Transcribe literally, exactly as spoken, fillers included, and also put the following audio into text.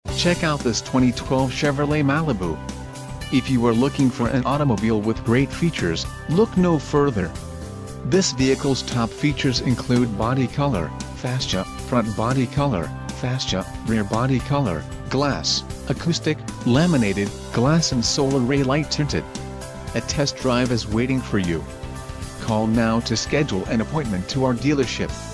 Check out this twenty twelve Chevrolet Malibu. If you are looking for an automobile with great features, look no further. This vehicle's top features include body color, fascia, front body color, fascia, rear body color, glass, acoustic, laminated, glass and solar ray light tinted. A test drive is waiting for you. Call now to schedule an appointment to our dealership.